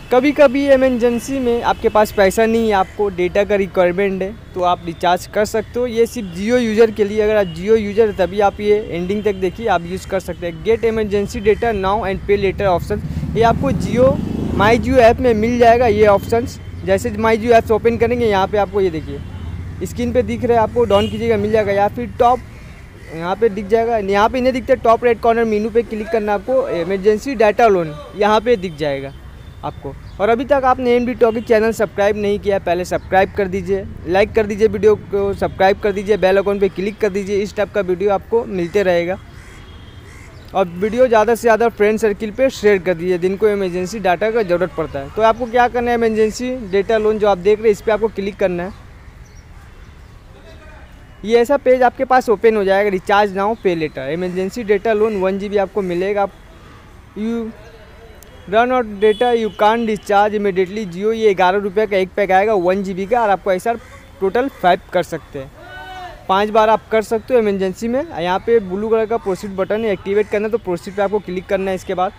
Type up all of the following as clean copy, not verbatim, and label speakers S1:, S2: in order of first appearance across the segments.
S1: कभी कभी इमरजेंसी में आपके पास पैसा नहीं है, आपको डेटा का रिक्वायरमेंट है, तो आप रिचार्ज कर सकते हो। ये सिर्फ जियो यूज़र के लिए, अगर आप जियो यूज़र तभी आप ये एंडिंग तक देखिए, आप यूज़ कर सकते हैं। Get emergency data now and pay later option, ये आपको जियो माई जियो ऐप में मिल जाएगा। ये ऑप्शंस जैसे माई जियो ऐप्स ओपन करेंगे, यहाँ पे आपको ये देखिए स्क्रीन पे दिख रहा है, आपको डाउन कीजिएगा मिल जाएगा, या फिर टॉप यहाँ पे दिख जाएगा। यहाँ पे नहीं दिखता, टॉप राइट कॉर्नर मेनू पे क्लिक करना, आपको इमरजेंसी डाटा लोन यहाँ पे दिख जाएगा आपको। और अभी तक आपने एमडी टॉकिंग चैनल सब्सक्राइब नहीं किया, पहले सब्सक्राइब कर दीजिए, लाइक कर दीजिए वीडियो को, सब्सक्राइब कर दीजिए, बेल आइकन पे क्लिक कर दीजिए। इस टाइप का वीडियो आपको मिलते रहेगा। और वीडियो ज़्यादा से ज़्यादा फ्रेंड सर्किल पे शेयर कर दीजिए जिनको इमरजेंसी डाटा का ज़रूरत पड़ता है। तो आपको क्या करना है, इमरजेंसी डेटा लोन जो आप देख रहे हैं इस पर आपको क्लिक करना है। ये ऐसा पेज आपके पास ओपन हो जाएगा, recharge now pay later. Emergency data loan 1 GB आपको मिलेगा। You run out data you can discharge immediately Jio, ये 11 रुपये का एक पैक आएगा 1 GB का, और आपको ऐसा टोटल 5 कर सकते हैं, 5 बार आप कर सकते हो इमरजेंसी में। यहाँ पे ब्लू कलर का प्रोसीड बटन है, एक्टिवेट करना है तो प्रोसीड पे आपको क्लिक करना है। इसके बाद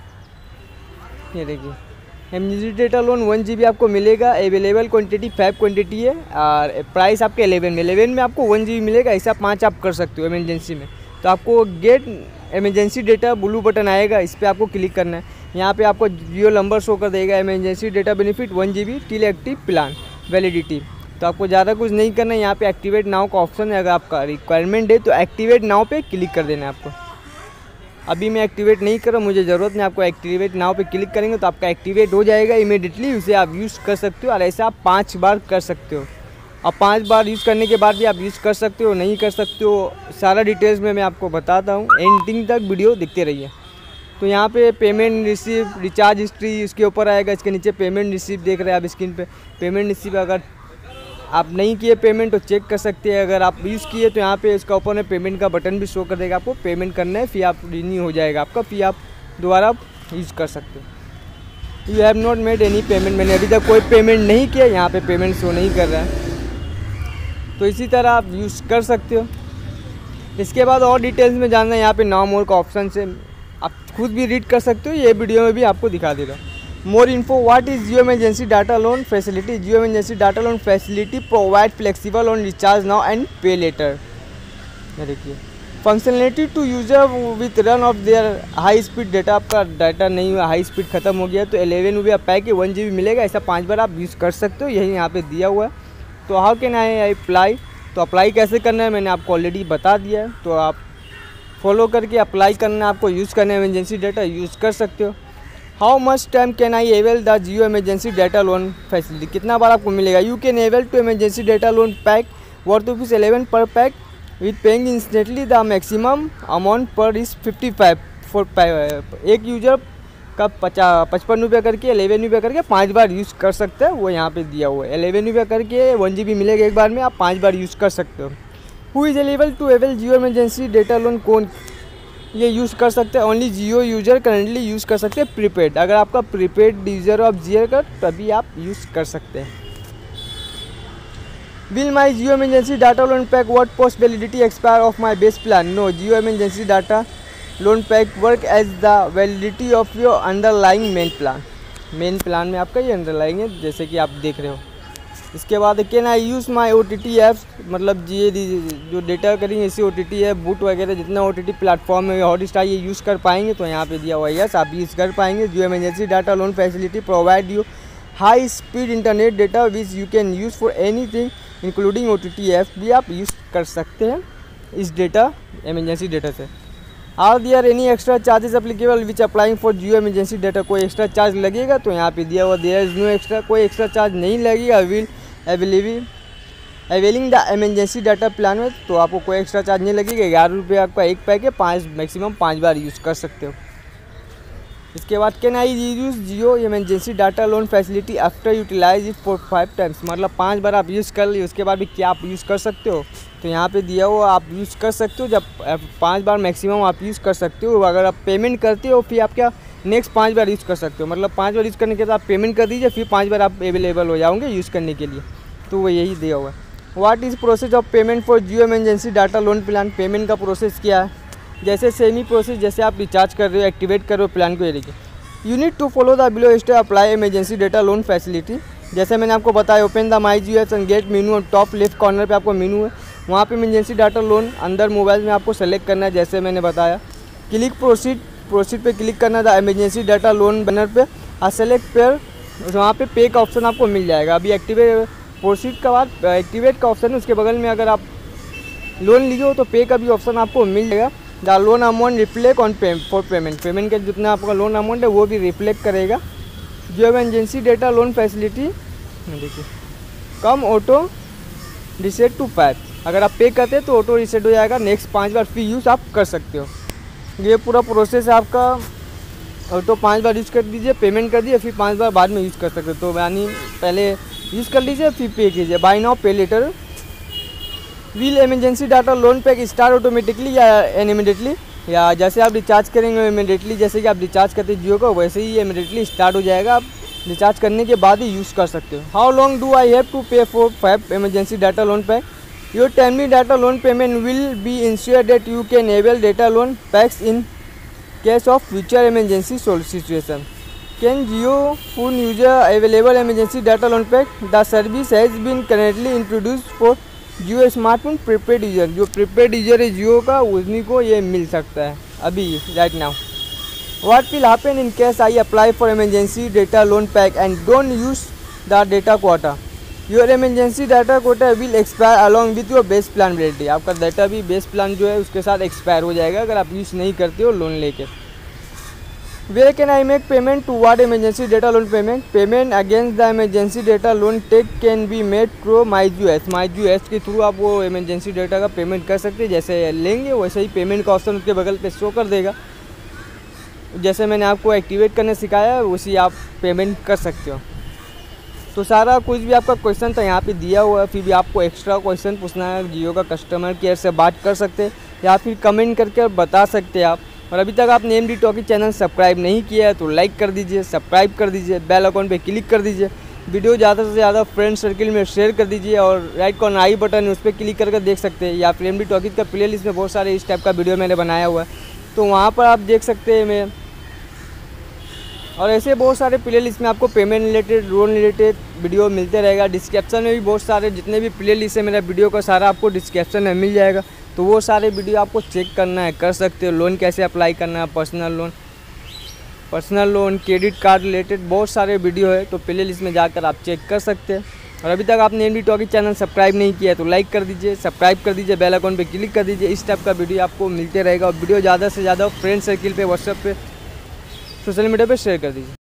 S1: ये देखिए इमरजेंसी डेटा लोन 1 GB आपको मिलेगा। अवेलेबल क्वांटिटी 5 क्वांटिटी है, और प्राइस आपके 11 में आपको 1 GB मिलेगा। ऐसा 5 आप कर सकते हो इमरजेंसी में। तो आपको get emergency data blue button आएगा, इस पर आपको क्लिक करना है। यहाँ पे आपको जियो नंबर शो कर देगा, emergency data benefit 1 GB till active plan validity. तो आपको ज़्यादा कुछ नहीं करना है, यहाँ पे एक्टिवेट नाउ का ऑप्शन है, अगर आपका रिक्वायरमेंट है तो एक्टिवेट नाउ पे क्लिक कर देना है आपको। अभी मैं एक्टिवेट नहीं कर रहा, मुझे ज़रूरत नहीं, आपको एक्टिवेट नाउ पे क्लिक करेंगे तो आपका एक्टिवेट हो जाएगा इमीडिएटली, उसे आप यूज़ कर सकते हो। और ऐसा आप 5 बार कर सकते हो, और 5 बार यूज़ करने के बाद भी आप यूज़ कर सकते हो, नहीं कर सकते हो, सारा डिटेल्स में मैं आपको बताता हूँ। एंडिंग तक वीडियो देखते रहिए। तो यहाँ पे पेमेंट रिसीव, रिचार्ज हिस्ट्री इसके ऊपर आएगा, इसके नीचे पेमेंट रिसीव देख रहे हैं आप स्क्रीन पे। पेमेंट रिसीव अगर आप नहीं किए पेमेंट तो चेक कर सकते हैं, अगर आप यूज़ किए तो यहाँ पे इसका ऊपर में पेमेंट का बटन भी शो कर देगा, आपको पेमेंट करना है, फिर आप रिन्यू हो जाएगा आपका, फिर आप दोबारा यूज़ कर सकते हो। You have not made any payment, मैंने अभी तक कोई पेमेंट नहीं किया, यहाँ पे पेमेंट शो नहीं कर रहा है। तो इसी तरह आप यूज़ कर सकते हो। इसके बाद और डिटेल्स में जानना है, यहाँ पे नाउ मोर का ऑप्शन से आप खुद भी रीड कर सकते हो, ये वीडियो में भी आपको दिखा दे रहा हूँ। More info, what is Jio emergency data loan facility. Jio emergency data loan facility provide flexible on recharge now and pay later. देखिए functionality to user with run off their high speed data, आपका data नहीं हुआ, high speed खत्म हो गया तो 11 रुपये pack के 1 GB मिलेगा, ऐसा 5 बार आप यूज़ कर सकते हो, यही यहाँ पे दिया हुआ है। तो हाउ कैन आई अप्लाई, तो अप्लाई कैसे करना है मैंने आपको ऑलरेडी बता दिया है, तो आप फॉलो करके अप्लाई करना है, आपको यूज़ करना है इमरजेंसी डाटा, यूज़ कर सकते हो। How much time can I avail the Jio emergency data loan facility, कितना बार आपको मिलेगा। You can avail to emergency data loan pack worth ₹11 per pack with paying instantly, the maximum amount per is 55 for एक user का 55 रुपये करके 11 रुपये करके 5 बार यूज़ कर सकते हैं, वो यहाँ पे दिया हुआ है। 11 रुपये करके 1 GB मिलेगा एक बार में, आप 5 बार यूज़ कर सकते हो। Who is eligible to avail Jio emergency data loan, कौन ये यूज़ कर सकते हैं। Only Jio user currently use कर सकते हैं प्रीपेड, अगर आपका प्रीपेड यूजर ऑफ जियो का तभी आप यूज़ कर सकते हैं। Will my Jio emergency data loan pack what post validity expire of my base plan. No, Jio emergency data loan pack work as the validity of your underlying main plan. Main plan में आपका ये underlying है, जैसे कि आप देख रहे हो। इसके बाद can I use my OTT apps, मतलब ये जो डेटा करेंगे इसी OTT है, बूट वगैरह जितना OTT प्लेटफॉर्म है हॉटस्टार ये यूज़ कर पाएंगे, तो यहाँ पे दिया हुआ है यस आप यूज़ कर पाएंगे। Jio emergency data loan facility provide you high speed internet data which you can use for anything including OTT apps भी आप यूज़ कर सकते हैं इस डेटा इमरजेंसी डेटा से। Are there any extra charges applicable which applying for Jio emergency data, कोई extra charge लगेगा तो यहाँ पे दिया हुआ देयर इज़ नो एक्स्ट्रा, कोई एक्स्ट्रा चार्ज नहीं लगेगा। Will availing the emergency data plan में, तो आपको कोई एक्स्ट्रा चार्ज नहीं लगेगा। 11 रुपये आपका एक पैक है, 5 मैक्सिमम 5 बार यूज़ कर सकते हो। इसके बाद can I use Jio emergency data loan facility after utilise it for 5 times, मतलब 5 बार आप यूज़ कर लिए उसके बाद भी क्या आप यूज़ कर सकते हो, तो यहाँ पे दिया हुआ आप यूज़ कर सकते हो। जब 5 बार मैक्सिमम आप यूज़ कर सकते हो, अगर आप पेमेंट करते हो फिर आप क्या नेक्स्ट 5 बार यूज़ कर सकते हो, मतलब 5 बार यूज़ करने के बाद आप पेमेंट कर दीजिए, फिर 5 बार आप अवेलेबल हो जाओगे यूज़ करने के लिए, तो वो यही दिया हुआ है। What is process of payment for Jio emergency data loan plan, payment का प्रोसेस क्या है। जैसे सेमी प्रोसेस, जैसे आप रिचार्ज कर रहे हो, एक्टिवेट कर रहे हो प्लान को, ये देखिए you need to follow the below step apply emergency data loan facility. जैसे मैंने आपको बताया, open the my G S and get menu और टॉप लेफ्ट कॉर्नर पे आपको मेनू है, वहाँ पे इमरजेंसी डाटा लोन अंदर मोबाइल में आपको सेलेक्ट करना है। जैसे मैंने बताया, क्लिक प्रोसीड पे क्लिक करना था इमरजेंसी डाटा लोन बैनर पे और सेलेक्ट पेयर, वहाँ पे पे का ऑप्शन आपको मिल जाएगा। अभी एक्टिवेट प्रोसीड का बाद एक्टिवेट का ऑप्शन है, उसके बगल में अगर आप लोन लिए हो तो पे का भी ऑप्शन आपको मिल जाएगा। The loan amount reflect on for payment का जितना आपका लोन अमाउंट है वो भी रिफ्लेक्ट करेगा। जो इमरजेंसी डेटा लोन फैसिलिटी देखिए, कम ऑटो रिसेट टू 5, अगर आप पे करते हैं तो ऑटो रिसेट हो जाएगा, नेक्स्ट 5 बार फिर यूज़ आप कर सकते हो। ये पूरा प्रोसेस है आपका। ऑटो 5 बार यूज़ कर दीजिए, पेमेंट कर दिए, फिर 5 बार बाद में यूज़ कर सकते हो। तो यानी पहले यूज़ कर लीजिए फिर पे कीजिए। Buy now pay later. Will emergency data loan pack start automatically या इमीडिएटली, या जैसे आप रिचार्ज करेंगे इमीडिएटली, जैसे कि आप रिचार्ज करते जियो का वैसे ही इमीडिएटली स्टार्ट हो जाएगा। आप रिचार्ज करने के बाद ही यूज़ कर सकते हो। How long do I have to pay for 5 emergency data loan pack? Your timely data loan payment will be insure that you can able data loan packs in case of future emergency situation. Can Jio phone user available emergency data loan pack? The service has been currently introduced for Jio smartphone prepaid user. जो prepaid user है जियो का, उन्हीं को ये मिल सकता है अभी right now. What will happen in case I apply for emergency data loan pack and don't use the data quota? Your emergency data quota will expire along with your base plan validity। आपका डाटा भी base plan जो है उसके साथ expire हो जाएगा अगर आप यूज़ नहीं करते हो लोन लेके। Where can I make payment toward emergency data loan payment? Payment against the emergency data loan take can be made through MyJUS। MyJUS के थ्रू आप वो इमरजेंसी डेटा का पेमेंट कर सकते हैं। जैसे लेंगे वैसे ही पेमेंट का ऑप्शन उसके बगल पे शो कर देगा। जैसे मैंने आपको एक्टिवेट करने सिखाया उसी आप पेमेंट कर सकते हो। तो सारा कुछ भी आपका क्वेश्चन था यहाँ पे दिया हुआ है। फिर भी आपको एक्स्ट्रा क्वेश्चन पूछना है, जियो का कस्टमर केयर से बात कर सकते हैं या फिर कमेंट करके बता सकते हैं आप। और अभी तक आपने एमडी टॉकीज चैनल सब्सक्राइब नहीं किया है तो लाइक कर दीजिए, सब्सक्राइब कर दीजिए, बेल आइकन पे क्लिक कर दीजिए, वीडियो ज़्यादा से ज़्यादा फ्रेंड सर्किल में शेयर कर दीजिए और राइट कॉर्नर आई बटन है उस पर क्लिक करके देख सकते हैं। या फिर एमडी टॉकीज का प्ले लिस्ट में बहुत सारे इस टाइप का वीडियो मैंने बनाया हुआ है तो वहाँ पर आप देख सकते हैं। मैं और ऐसे बहुत सारे प्ले लिस्ट में आपको payment related, loan related video मिलते रहेगा। डिस्क्रिप्शन में भी बहुत सारे जितने भी प्ले लिस्ट है मेरा वीडियो का सारा आपको डिस्क्रिप्शन में मिल जाएगा। तो वो सारे वीडियो आपको चेक करना है, कर सकते हो। लोन कैसे अप्लाई करना है, personal loan, credit card related बहुत सारे वीडियो है तो प्ले लिस्ट में जाकर आप चेक कर सकते हैं। और अभी तक आपने एमडी टॉकीज चैनल सब्सक्राइब नहीं किया है तो लाइक कर दीजिए, सब्सक्राइब कर दीजिए, बेल आइकन पे क्लिक कर दीजिए। इस टाइप का वीडियो आपको मिलते रहेगा और वीडियो ज़्यादा से ज़्यादा फ्रेंड सर्किल पे, व्हाट्सएप पे, सोशल मीडिया पे शेयर कर दीजिए।